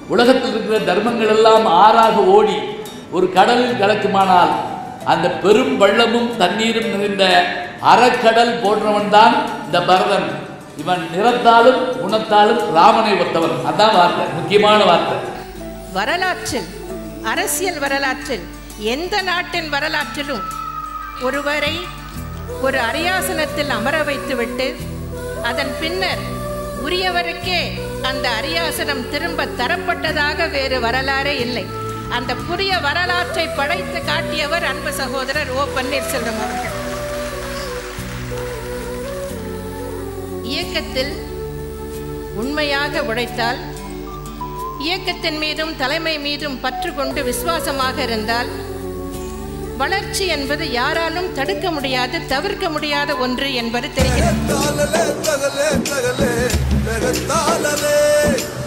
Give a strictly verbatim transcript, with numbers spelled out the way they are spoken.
உலகத்தில் இருக்கிற தர்மங்கள் எல்லாம் ஆறாக ஓடி ஒரு கடலில் கலக்குமானால் அந்த பெரும் வெள்ளமும் தண்ணீரும் நிறைந்த அறக்கடல் போன்றவன் தான் இந்த பரதன். இவன் நிறத்தாலும் குணத்தாலும் ராமனை ஒத்தவன். அதான் வார்த்தை, முக்கியமான வார்த்தை. வரலாற்றில், அரசியல் வரலாற்றில், எந்த நாட்டின் வரலாற்றிலும் ஒருவரை ஒரு அரியாசனத்தில் அமர வைத்துவிட்டு அதன் பின்னர் உரியவருக்கே அந்த அரியாசனம் திரும்ப தரப்பட்டதாக வேறு வரலாறே இல்லை. அந்த புதிய வரலாற்றை படைத்து காட்டியவர் அன்பு சகோதரர் ஓ பன்னீர்செல்வம் அவர்கள். இயக்கத்தில் உண்மையாக உழைத்தால், இயக்கத்தின் மீதும் தலைமை மீதும் பற்று கொண்டு விசுவாசமாக இருந்தால், வளர்ச்சி என்பது யாராலும் தடுக்க முடியாது, தவிர்க்க முடியாத ஒன்று என்பது தெரிகிறது.